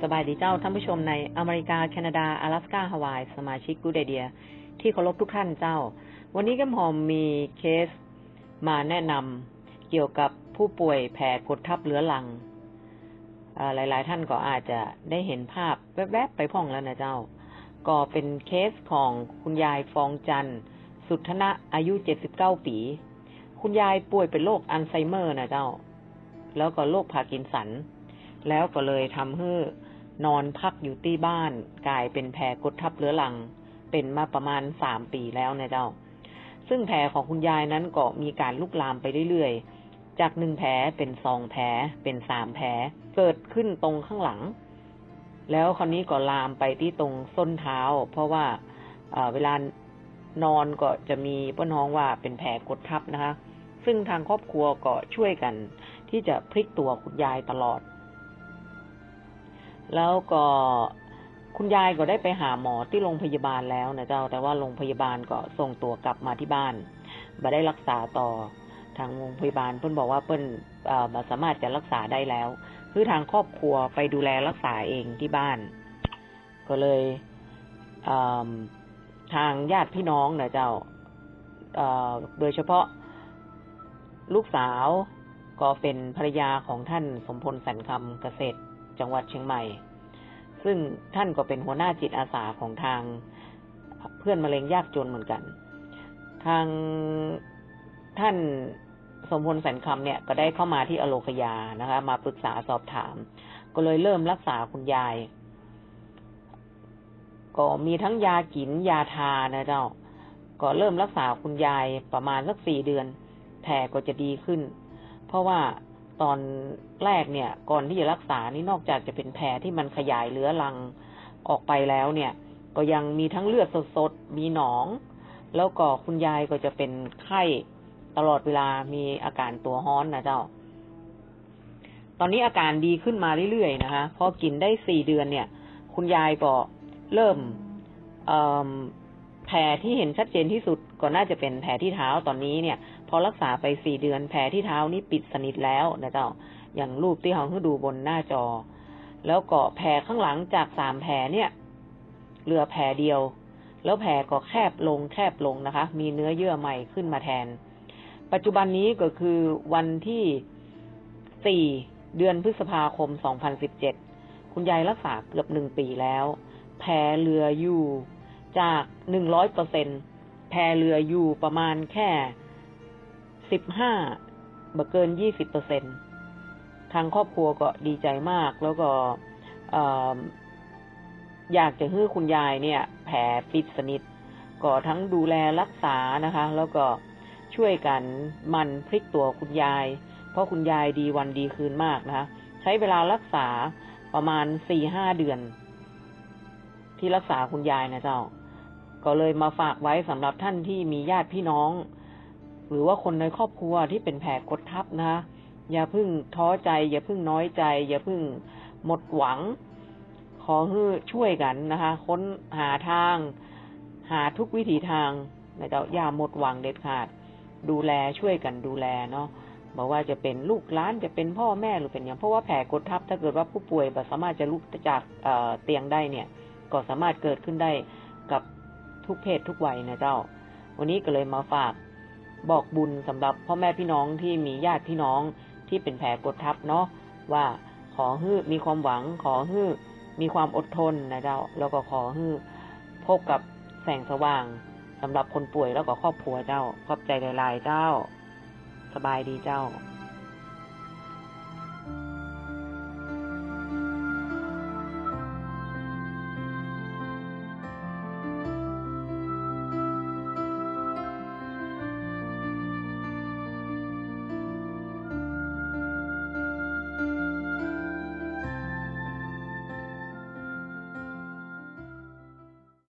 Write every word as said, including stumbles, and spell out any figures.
สบายดีเจ้าท่านผู้ชมในอเมริกาแคนาดา阿拉斯加ฮาวายสมาชิกกูดไอเดียที่เคารพทุกท่านเจ้าวันนี้แก้มหอมมีเคสมาแนะนำเกี่ยวกับผู้ป่วยแผลกดทับเรื้อรังหลายๆท่านก็อาจจะได้เห็นภาพแวบๆไปพ่องแล้วนะเจ้าก็เป็นเคสของคุณยายฟองจันทร์สุทธนะอายุเจ็ดสิบเก้าปีคุณยายป่วยเป็นโรคอัลไซเมอร์นะเจ้าแล้วก็โรคพาร์กินสันแล้วก็เลยทำให้นอนพักอยู่ที่บ้านกลายเป็นแผลกดทับเรื้อรังเป็นมาประมาณสามปีแล้วนะเจ้าซึ่งแผลของคุณยายนั้นก็มีการลุกลามไปเรื่อยๆจากหนึ่งแผลเป็นสองแผลเป็นสามแผลเกิดขึ้นตรงข้างหลังแล้วคราวนี้ก็ลามไปที่ตรงส้นเท้าเพราะว่าเอ่อเวลานอนก็จะมีป้าน้องว่าเป็นแผลกดทับนะคะซึ่งทางครอบครัวก็ช่วยกันที่จะพลิกตัวคุณยายตลอดแล้วก็คุณยายก็ได้ไปหาหมอที่โรงพยาบาลแล้วนะเจ้าแต่ว่าโรงพยาบาลก็ส่งตัวกลับมาที่บ้านไม่ได้รักษาต่อทางโรงพยาบาลเพิ่นบอกว่าเพิ่นเอ่อบ่สามารถจะรักษาได้แล้วคือทางครอบครัวไปดูแลรักษาเองที่บ้านก็เลยเอ่อทางญาติพี่น้องนะเจ้าเอ่อโดยเฉพาะลูกสาวก็เป็นภรรยาของท่านสมพลสันคำเกษตรจังหวัดเชียงใหม่ซึ่งท่านก็เป็นหัวหน้าจิตอาสาของทางเพื่อนมะเร็งยากจนเหมือนกันทางท่านสมพลสันคำเนี่ยก็ได้เข้ามาที่อโลคยานะคะมาปรึกษาสอบถามก็เลยเริ่มรักษาคุณยายก็มีทั้งยากินยาทานะเจ้าก็เริ่มรักษาคุณยายประมาณสักสี่เดือนแผลก็จะดีขึ้นเพราะว่าตอนแรกเนี่ยก่อนที่จะรักษานี่นอกจากจะเป็นแผลที่มันขยายเรื้อรังออกไปแล้วเนี่ยก็ยังมีทั้งเลือดสดๆมีหนองแล้วก็คุณยายก็จะเป็นไข้ตลอดเวลามีอาการตัวร้อนนะเจ้าตอนนี้อาการดีขึ้นมาเรื่อยๆนะคะพอกินได้สี่เดือนเนี่ยคุณยายก็เริ่มเอ่อแผลที่เห็นชัดเจนที่สุดก็น่าจะเป็นแผลที่เท้าตอนนี้เนี่ยพอรักษาไปสี่เดือนแผลที่เท้านี่ปิดสนิทแล้วนะเจ้าอย่างรูปที่เราให้ดูบนหน้าจอแล้วก็แผลข้างหลังจากสามแผลเนี่ยเหลือแผลเดียวแล้วแผลก็แคบลงแคบลงนะคะมีเนื้อเยื่อใหม่ขึ้นมาแทนปัจจุบันนี้ก็คือวันที่สี่เดือนพฤษภาคมสองพันสิบเจ็ดคุณยายรักษาเกือบหนึ่งปีแล้วแผลเหลืออยู่จากหนึ่งร้อยเปอร์เซ็นต์แผลเหลืออยู่ประมาณแค่สิบห้าบ่เกินยี่สิบเปอร์เซ็นต์ทางครอบครัวก็ดีใจมากแล้วก็อยากจะให้คุณยายเนี่ยแผลปิดสนิทก็ทั้งดูแลรักษานะคะแล้วก็ช่วยกันมันพลิกตัวคุณยายเพราะคุณยายดีวันดีคืนมากนะคะใช้เวลารักษาประมาณ สี่ห้า เดือนที่รักษาคุณยายนะเจ้าก็เลยมาฝากไว้สำหรับท่านที่มีญาติพี่น้องหรือว่าคนในครอบครัวที่เป็นแผลกดทับนะอย่าเพิ่งท้อใจอย่าเพิ่งน้อยใจอย่าเพิ่งหมดหวังขอให้ช่วยกันนะคะค้นหาทางหาทุกวิถีทางนะเจ้าอย่าหมดหวังเด็ดขาดดูแลช่วยกันดูแลเนาะบอกว่าจะเป็นลูกหลานจะเป็นพ่อแม่หรือเป็นอย่างเพราะว่าแผลกดทับถ้าเกิดว่าผู้ป่วยแบบสามารถจะลุกจากเอ่อเตียงได้เนี่ยก็สามารถเกิดขึ้นได้กับทุกเพศทุกวัยนะเจ้าวันนี้ก็เลยมาฝากบอกบุญสำหรับพ่อแม่พี่น้องที่มีญาติพี่น้องที่เป็นแผลกดทับเนาะว่าขอให้มีความหวังขอให้มีความอดทนนะเจ้าแล้วก็ขอให้พบกับแสงสว่างสำหรับคนป่วยแล้วก็ครอบครัวเจ้าขอบใจหลายๆเจ้าสบายดีเจ้า